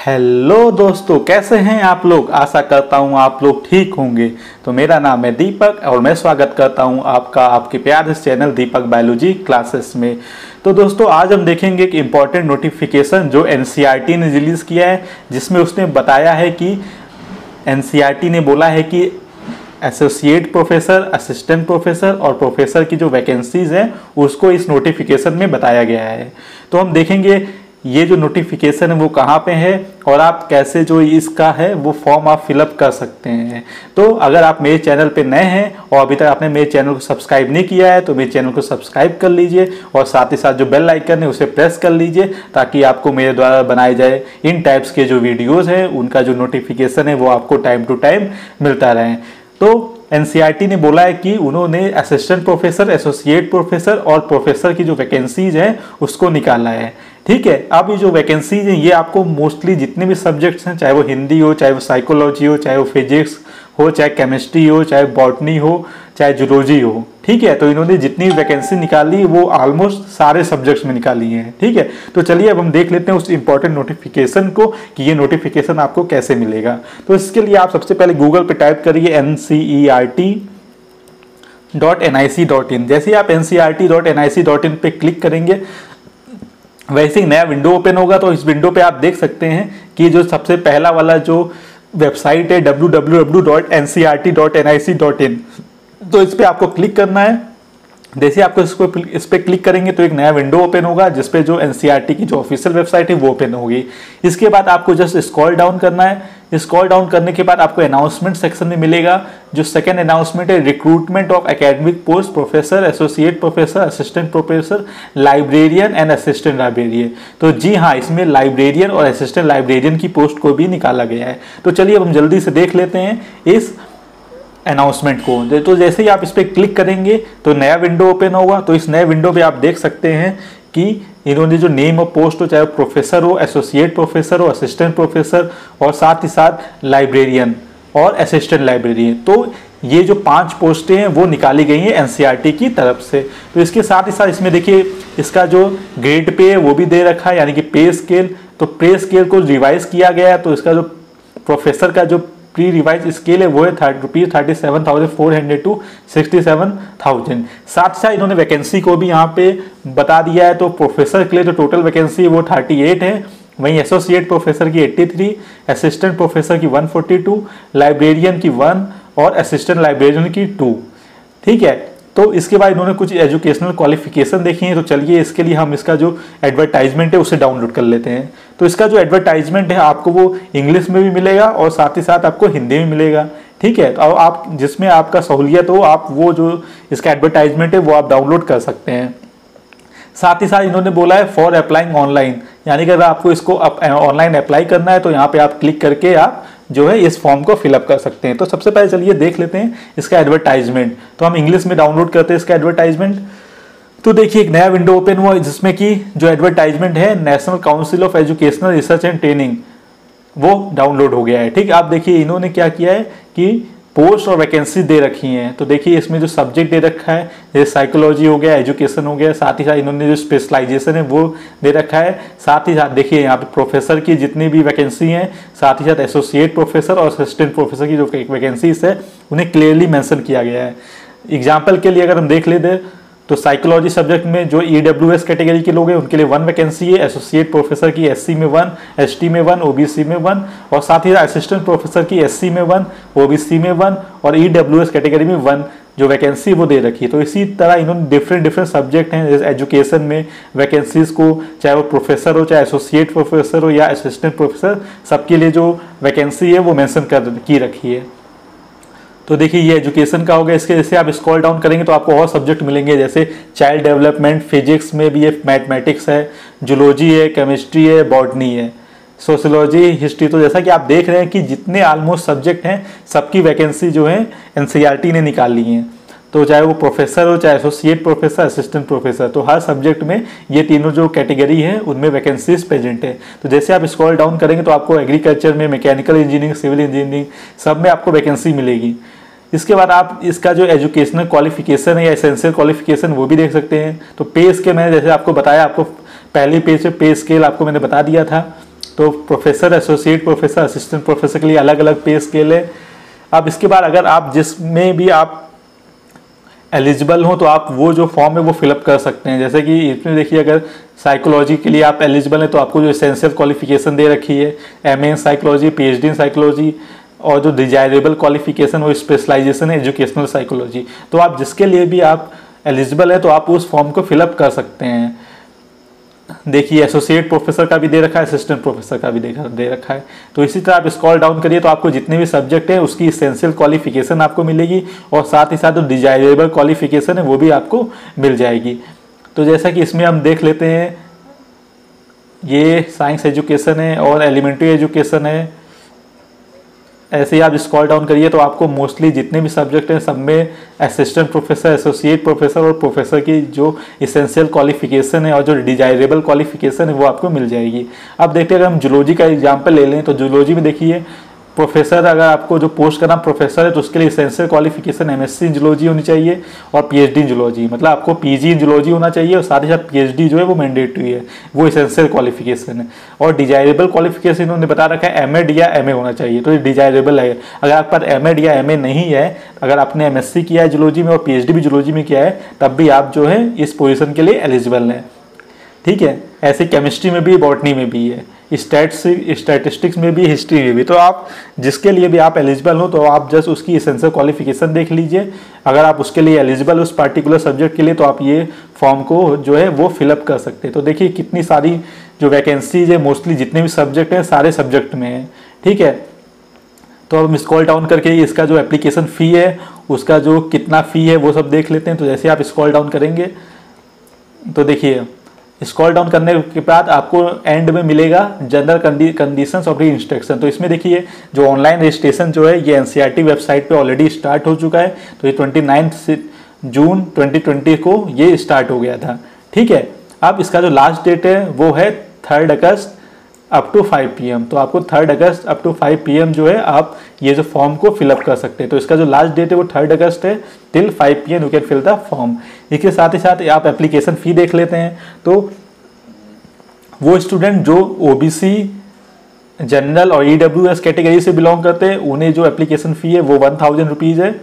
Hello दोस्तों, कैसे हैं आप लोग। आशा करता हूं आप लोग ठीक होंगे। तो मेरा नाम है दीपक और मैं स्वागत करता हूं आपका आपके प्यारे चैनल दीपक बायोलॉजी क्लासेस में। तो दोस्तों, आज हम देखेंगे एक इम्पॉर्टेंट नोटिफिकेशन जो एनसीईआरटी ने रिलीज़ किया है, जिसमें उसने बताया है कि एनसीईआरटी ने बोला है कि एसोसिएट प्रोफेसर, असिस्टेंट प्रोफेसर और प्रोफेसर की जो वैकेंसीज हैं उसको इस नोटिफिकेशन में बताया गया है। तो हम देखेंगे ये जो नोटिफिकेशन है वो कहाँ पे है और आप कैसे जो इसका है वो फॉर्म आप फिलअप कर सकते हैं। तो अगर आप मेरे चैनल पे नए हैं और अभी तक आपने मेरे चैनल को सब्सक्राइब नहीं किया है तो मेरे चैनल को सब्सक्राइब कर लीजिए और साथ ही साथ जो बेल आइकन है उसे प्रेस कर लीजिए ताकि आपको मेरे द्वारा बनाए जाए इन टाइप्स के जो वीडियोज़ हैं उनका जो नोटिफिकेशन है वो आपको टाइम टू टाइम मिलता रहे। तो एनसीईआरटी ने बोला है कि उन्होंने असिस्टेंट प्रोफेसर, एसोसिएट प्रोफेसर और प्रोफेसर की जो वैकेंसीज हैं उसको निकाला है। ठीक है, अब ये जो वैकेंसीज हैं ये आपको मोस्टली जितने भी सब्जेक्ट्स हैं, चाहे वो हिंदी हो, चाहे वो साइकोलॉजी हो, चाहे वो फिजिक्स हो, चाहे केमिस्ट्री हो, चाहे बॉटनी हो, चाहे जूलॉजी हो। ठीक है, तो इन्होंने जितनी वैकेंसी निकाली वो ऑलमोस्ट सारे सब्जेक्ट्स में निकाली है। ठीक है, तो चलिए अब हम देख लेते हैं उस इंपॉर्टेंट नोटिफिकेशन को कि ये नोटिफिकेशन आपको कैसे मिलेगा। तो इसके लिए आप सबसे पहले गूगल पे टाइप करिए ncert.nic.in। जैसे ही आप ncert.nic.in पे क्लिक करेंगे वैसे ही नया विंडो ओपन होगा। तो इस विंडो पे आप देख सकते हैं कि जो सबसे पहला वाला जो वेबसाइट है www.ncert.nic.in, तो इस पे आपको क्लिक करना है। जैसे आपको इस पे क्लिक करेंगे तो एक नया विंडो ओपन होगा जिसपे जो एनसीईआरटी की जो ऑफिशियल वेबसाइट है वो ओपन होगी। इसके बाद आपको जस्ट स्क्रॉल डाउन करना है। स्क्रॉल डाउन करने के बाद आपको अनाउंसमेंट सेक्शन में मिलेगा। जो सेकंड अनाउंसमेंट है, recruitment of academic post professor, associate professor, assistant professor, librarian and assistant librarian. तो जी हाँ, इसमें लाइब्रेरियन और असिस्टेंट लाइब्रेरियन की पोस्ट को भी निकाला गया है। तो चलिए अब हम जल्दी से देख लेते हैं इस अनाउंसमेंट को। तो जैसे ही आप इस पर क्लिक करेंगे तो नया विंडो ओपन होगा। तो इस नए विंडो पे आप देख सकते हैं कि इन्होंने जो नेम ऑफ पोस्ट हो, चाहे प्रोफेसर हो, एसोसिएट प्रोफेसर हो, असिस्टेंट प्रोफेसर और साथ ही साथ लाइब्रेरियन और असिस्टेंट लाइब्रेरियन, तो ये जो 5 पोस्टें हैं वो निकाली गई हैं एनसीईआरटी की तरफ से। तो इसके साथ ही साथ इसमें देखिए इसका जो ग्रेड पे है वो भी दे रखा है, यानी कि पे स्केल। तो पे स्केल को रिवाइज किया गया है। तो इसका जो प्रोफेसर का जो प्री रिवाइज स्केल है वो है ₹37,400 to 67,000। साथ साथ इन्होंने वैकेंसी को भी यहाँ पे बता दिया है। तो प्रोफेसर के लिए जो टोटल वैकेंसी वो 38 है, वहीं एसोसिएट प्रोफेसर की 83, असिस्टेंट प्रोफेसर की 142, लाइब्रेरियन की 1 और असिस्टेंट लाइब्रेरियन की 2। ठीक है, तो इसके बाद इन्होंने कुछ एजुकेशनल क्वालिफिकेशन देखी है। तो चलिए इसके लिए हम इसका जो एडवर्टाइजमेंट है उसे डाउनलोड कर लेते हैं। तो इसका जो एडवर्टाइजमेंट है आपको वो इंग्लिश में भी मिलेगा और साथ ही साथ आपको हिंदी में मिलेगा। ठीक है, तो आप जिसमें आपका सहूलियत हो आप वो जो इसका एडवर्टाइजमेंट है वो आप डाउनलोड कर सकते हैं। साथ ही साथ इन्होंने बोला है फॉर अप्लाइंग ऑनलाइन, यानी कि अगर आपको इसको ऑनलाइन अप्लाई करना है तो यहाँ पे आप क्लिक करके आप जो है इस फॉर्म को फिलअप कर सकते हैं। तो सबसे पहले चलिए देख लेते हैं इसका एडवर्टाइजमेंट। तो हम इंग्लिश में डाउनलोड करते हैं इसका एडवर्टाइजमेंट। तो देखिए एक नया विंडो ओपन हुआ जिसमें कि जो एडवर्टाइजमेंट है National Council of Educational Research and Training वो डाउनलोड हो गया है। ठीक, आप देखिए इन्होंने क्या किया है कि पोस्ट और वैकेंसी दे रखी हैं। तो देखिए इसमें जो सब्जेक्ट दे रखा है जैसे साइकोलॉजी हो गया, एजुकेशन हो गया, साथ ही साथ इन्होंने जो स्पेशलाइजेशन है वो दे रखा है। साथ ही साथ देखिए यहाँ पे प्रोफेसर की जितनी भी वैकेंसी हैं, साथ ही साथ एसोसिएट प्रोफेसर और असिस्टेंट प्रोफेसर की जो वैकेंसीज है उन्हें क्लियरली मेंशन किया गया है। एग्जाम्पल के लिए अगर हम देख लेते तो साइकोलॉजी सब्जेक्ट में जो EWS कैटेगरी के लोग हैं उनके लिए 1 वैकेंसी है, एसोसिएट प्रोफेसर की SC में 1, ST में 1, OBC में 1 और साथ ही असिस्टेंट प्रोफेसर की SC में 1, OBC में 1 और EWS कैटेगरी में 1 जो वैकेंसी वो दे रखी है। तो इसी तरह इन्होंने डिफरेंट सब्जेक्ट हैं जैसे एजुकेशन में वैकेंसीज को, चाहे वो प्रोफेसर हो, चाहे एसोसिएट प्रोफेसर हो या असिस्टेंट प्रोफेसर, सबके लिए जो वैकेंसी है वो मेंशन की रखी है। तो देखिए ये एजुकेशन का हो गया। इसके जैसे आप स्क्रॉल डाउन करेंगे तो आपको और सब्जेक्ट मिलेंगे जैसे चाइल्ड डेवलपमेंट, फिजिक्स में भी है, मैथमेटिक्स है, जूलॉजी है, केमिस्ट्री है, बॉटनी है, सोशियोलॉजी, हिस्ट्री। तो जैसा कि आप देख रहे हैं कि जितने ऑलमोस्ट सब्जेक्ट हैं सबकी वैकेंसी जो है एनसीईआरटी ने निकाली है। तो चाहे वो प्रोफेसर हो, चाहे एसोसिएट प्रोफेसर, असिस्टेंट प्रोफेसर, तो हर सब्जेक्ट में ये तीनों जो कैटेगरी है उनमें वैकेंसीज प्रेजेंट है। तो जैसे आप स्क्रॉल डाउन करेंगे तो आपको एग्रीकल्चर में, मैकेनिकल इंजीनियरिंग, सिविल इंजीनियरिंग सब में आपको वैकेंसी मिलेगी। इसके बाद आप इसका जो एजुकेशनल क्वालिफिकेशन है या एसेंशियल क्वालिफिकेशन वो भी देख सकते हैं। तो पे स्केल मैंने जैसे आपको बताया, आपको पहली पेज पे पे स्केल आपको मैंने बता दिया था। तो professor, associate professor, assistant professor के लिए अलग अलग पे स्केल है। अब इसके बाद अगर आप जिसमें भी आप एलिजिबल हो तो आप वो जो फॉर्म है वो फिलअप कर सकते हैं। जैसे कि इसमें देखिए, अगर साइकोलॉजी के लिए आप एलिजिबल हैं तो आपको जो एसेंशियल क्वालिफिकेशन दे रखी है, MA in psychology, PhD in psychology, और जो डिजायरेबल क्वालिफिकेशन वो स्पेशलाइजेशन है एजुकेशनल साइकोलॉजी। तो आप जिसके लिए भी आप एलिजिबल है तो आप उस फॉर्म को फिलअप कर सकते हैं। देखिए, एसोसिएट प्रोफेसर का भी दे रखा है, असिस्टेंट प्रोफेसर का भी दे रखा है। तो इसी तरह आप स्क्रॉल डाउन करिए तो आपको जितने भी सब्जेक्ट हैं उसकी एसेंशियल क्वालिफिकेशन आपको मिलेगी, और साथ ही साथ जो डिजायरेबल क्वालिफिकेशन है वो भी आपको मिल जाएगी। तो जैसा कि इसमें हम देख लेते हैं, ये साइंस एजुकेशन है और एलिमेंट्री एजुकेशन है। ऐसे ही आप स्क्रॉल डाउन करिए तो आपको मोस्टली जितने भी सब्जेक्ट हैं सब में असिस्टेंट प्रोफेसर, एसोसिएट प्रोफेसर और प्रोफेसर की जो इसेंशियल क्वालिफिकेशन है और जो डिजायरेबल क्वालिफिकेशन है वो आपको मिल जाएगी। अब देखते हैं, अगर हम जूलॉजी का एग्जाम्पल ले लें तो जूलॉजी में देखिए, प्रोफेसर, अगर आपको जो पोस्ट का नाम प्रोफेसर है तो उसके लिए essential qualification MSc in zoology होनी चाहिए और पीएचडी इन जूलॉजी, मतलब आपको पीजी इन जूलॉजी होना चाहिए, और साथ ही साथ पीएचडी जो है वो मैंडेटरी है, वो इसेंशियल क्वालिफिकेशन है। और डिजायरेबल क्वालिफिकेशन इन्होंने बता रखा है एमएड या एमए होना चाहिए, तो ये डिजायरेबल है। अगर आप पर एमएड या एमए नहीं है, अगर आपने एमएससी किया है जूलॉजी में और पीएचडी भी जूलॉजी में किया है, तब भी आप जो है इस पोजिशन के लिए एलिजिबल हैं। ठीक है, ऐसे केमिस्ट्री में भी, बॉटनी में भी है, स्टैटिस्टिक्स में भी, हिस्ट्री में भी। तो आप जिसके लिए भी आप एलिजिबल हो तो आप जस्ट उसकी एसेंशियल क्वालिफिकेशन देख लीजिए। अगर आप उसके लिए एलिजिबल उस पर्टिकुलर सब्जेक्ट के लिए तो आप ये फॉर्म को जो है वो फिलअप कर सकते हैं। तो देखिए कितनी सारी जो वैकेंसीज है, मोस्टली जितने भी सब्जेक्ट हैं सारे सब्जेक्ट में है। ठीक है, तो अब हम स्क्रॉल डाउन करके इसका जो एप्लीकेशन फ़ी है, उसका जो कितना फ़ी है वो सब देख लेते हैं। तो जैसे आप स्क्रॉल डाउन करेंगे तो देखिए, स्क्रॉल डाउन करने के बाद आपको एंड में मिलेगा general conditions of the instruction. तो इसमें देखिए, जो ऑनलाइन रजिस्ट्रेशन जो है ये एनसीईआरटी वेबसाइट पे ऑलरेडी स्टार्ट हो चुका है। तो ये 29 जून 2020 को ये स्टार्ट हो गया था। ठीक है, अब इसका जो लास्ट डेट है वो है 3 अगस्त अप टू 5 PM। तो आपको 3 अगस्त अप टू 5 PM जो है आप ये जो फॉर्म को फिलअप कर सकते हैं। तो इसका जो लास्ट डेट है वो 3 अगस्त है, till 5 PM you can fill the form. इसके साथ ही साथ आप एप्लीकेशन फ़ी देख लेते हैं। तो वो स्टूडेंट जो ओबीसी, जनरल और ईडब्ल्यूएस कैटेगरी से बिलोंग करते हैं उन्हें जो एप्लीकेशन फ़ी है वो 1000 रुपीज़ है।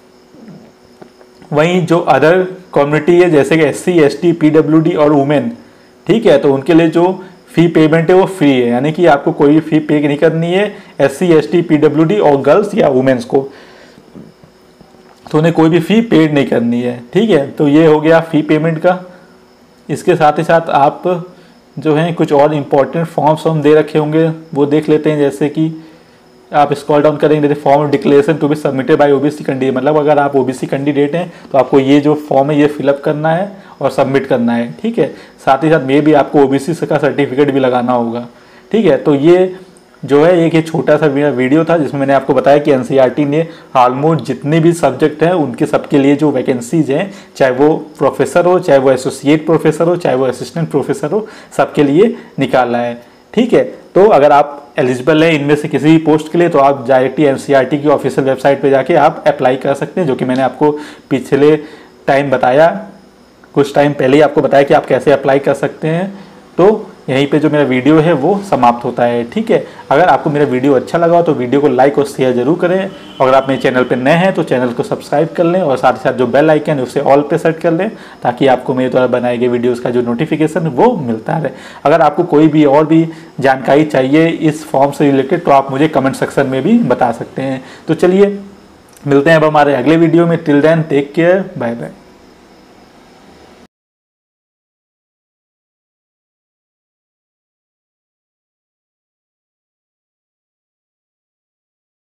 वहीं जो अदर कम्युनिटी है जैसे कि SC, ST, PWD और वुमेन, ठीक है, तो उनके लिए जो फ़ी पेमेंट है वो फ्री है, यानी कि आपको कोई फ़ी पे नहीं करनी है। SC, ST, PWD और गर्ल्स या वुमेन्स को तो उन्हें कोई भी फ़ी पेड नहीं करनी है। ठीक है, तो ये हो गया फ़ी पेमेंट का। इसके साथ ही साथ आप जो हैं कुछ और इम्पोर्टेंट फॉर्म्स हम दे रखे होंगे वो देख लेते हैं। जैसे कि आप स्क्रॉल डाउन करेंगे, जैसे form of declaration to be submitted by OBC candidate, मतलब अगर आप ओबीसी कैंडिडेट हैं तो आपको ये जो फॉर्म है ये फिलअप करना है और सबमिट करना है। ठीक है, साथ ही साथ में भी आपको ओबीसी का सर्टिफिकेट भी लगाना होगा। ठीक है, तो ये जो है एक ये छोटा सा वीडियो था जिसमें मैंने आपको बताया कि एनसीईआरटी ने ऑलमोस्ट जितने भी सब्जेक्ट हैं उनके सबके लिए जो वैकेंसीज हैं, चाहे वो प्रोफेसर हो, चाहे वो एसोसिएट प्रोफेसर हो, चाहे वो असिस्टेंट प्रोफेसर हो, सबके लिए निकाला है। ठीक है, तो अगर आप एलिजिबल है इनमें से किसी भी पोस्ट के लिए तो आप डायरेक्टली एनसीईआरटी की ऑफिशियल वेबसाइट पे जाके आप अप्लाई कर सकते हैं, जो कि मैंने आपको पिछले टाइम बताया, कुछ टाइम पहले ही आपको बताया कि आप कैसे अप्लाई कर सकते हैं। तो यहीं पे जो मेरा वीडियो है वो समाप्त होता है। ठीक है, अगर आपको मेरा वीडियो अच्छा लगा हो तो वीडियो को लाइक और शेयर जरूर करें। अगर आप मेरे चैनल पे नए हैं तो चैनल को सब्सक्राइब कर लें और साथ ही साथ जो बेल आइकन है उसे ऑल पे सेट कर लें ताकि आपको मेरे द्वारा बनाए गए वीडियोस का जो नोटिफिकेशन है वो मिलता रहे। अगर आपको कोई भी और भी जानकारी चाहिए इस फॉर्म से रिलेटेड तो आप मुझे कमेंट सेक्शन में भी बता सकते हैं। तो चलिए मिलते हैं अब हमारे अगले वीडियो में। Till then take care, bye bye.